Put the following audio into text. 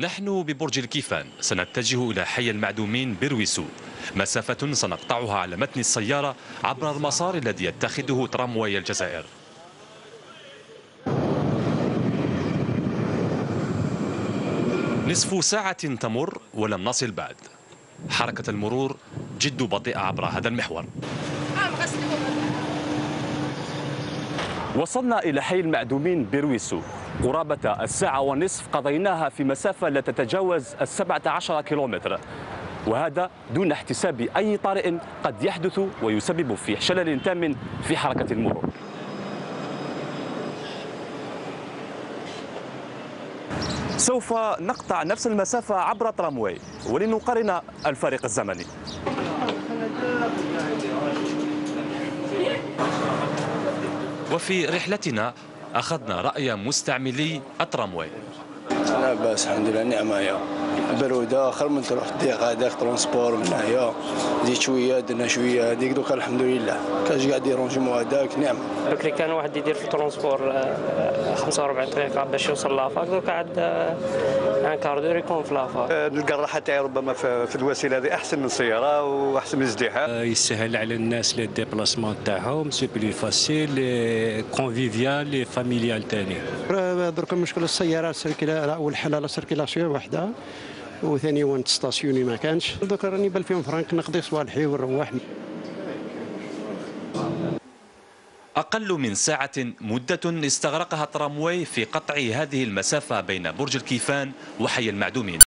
نحن ببرج الكيفان سنتجه إلى حي المعدومين برويسو، مسافة سنقطعها على متن السيارة عبر المسار الذي يتخذه ترامواي الجزائر. نصف ساعة تمر ولم نصل بعد. حركة المرور جد بطيئة عبر هذا المحور. وصلنا إلى حي المعدومين برويسو، قرابة الساعة ونصف قضيناها في مسافة لا تتجاوز 17 كيلومتر، وهذا دون احتساب أي طارئ قد يحدث ويسبب في شلل تام في حركة المرور. سوف نقطع نفس المسافة عبر ترامواي ولنقارن الفارق الزمني. وفي رحلتنا أخذنا رأي مستعملي الترامواي. لا باس الحمد لله، نعمة هي برودة خير من تروح تديق هذاك ترونسبور من هنايا، زيد شوية درنا شوية هذيك دوكا الحمد لله كاش قاعد يرونجمو هذاك نعمة. بكري كان واحد يدير في الترونسبور 45 دقيقة باش يوصل لافاك، دوكا عاد ان كاردور يكون في لافاك. نلقى الراحة تاعي ربما في الوسيلة هذه أحسن من السيارة وأحسن من الازدحام. يسهل على الناس لي ديبلاسمون تاعهم، سي بلي فاسيل كونفيفيال فاميليال ثاني. درك المشكل السيارة سيركيلا أول حالة لا سيركيلاسيون وحدة، وثاني وين تستاسيوني ما كانش، دوك راني بال فيهم فرانك نقضي صوالحي ونروح. أقل من ساعة مدة استغرقها الترامواي في قطع هذه المسافة بين برج الكيفان وحي المعدومين.